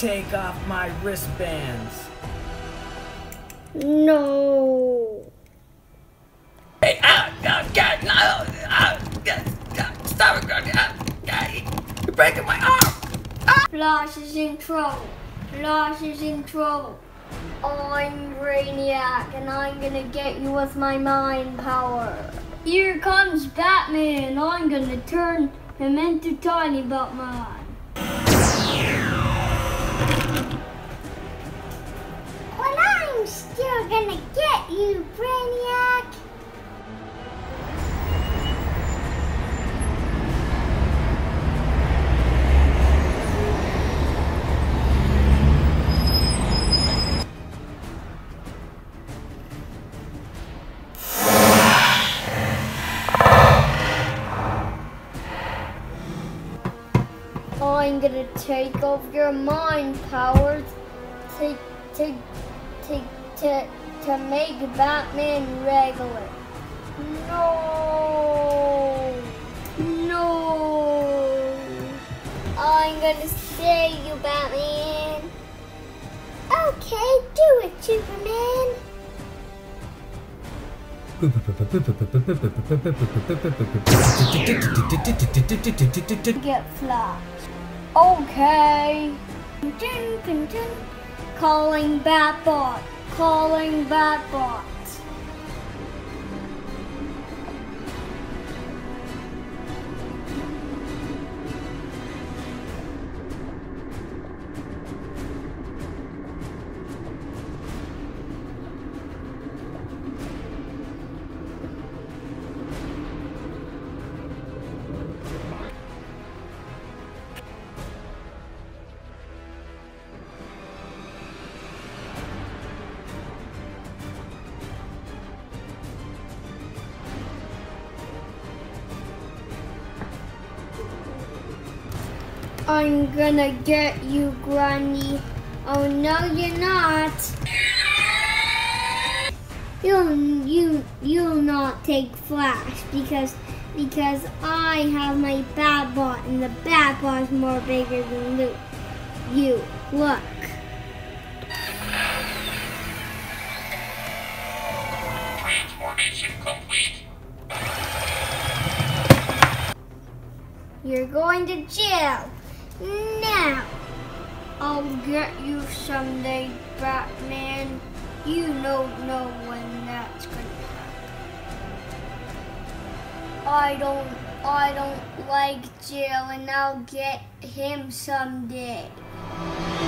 take off my wristbands. No. Hey, stop it, you're breaking my arm. Flash is in trouble. Flash is in trouble. I'm Brainiac, and I'm gonna get you with my mind power. Here comes Batman. I'm gonna turn him into Tiny Batman. But I'm still gonna get you, Brainiac. I'm gonna take off your mind powers to make Batman regular. No. No. I'm gonna save you, Batman. Okay, do it, Superman. Get Flash. Okay. Calling Batbot. Calling Batbot. I'm gonna get you, Grundy. Oh no, you're not. You'll not take Flash because I have my Batbot and the Batbot's more bigger than you. Look. Transformation complete. You're going to jail. Now, I'll get you someday, Batman. You don't know when that's gonna happen. I don't like jail, and I'll get him someday.